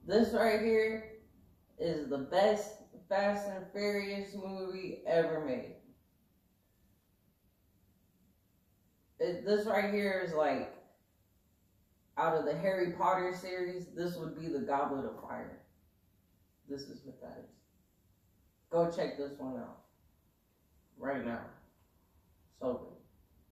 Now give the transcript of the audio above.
This right here is the best Fast and Furious movie ever made. This right here is like, out of the Harry Potter series, this would be the Goblet of Fire. This is what that is. Go check this one out. Right now. So good.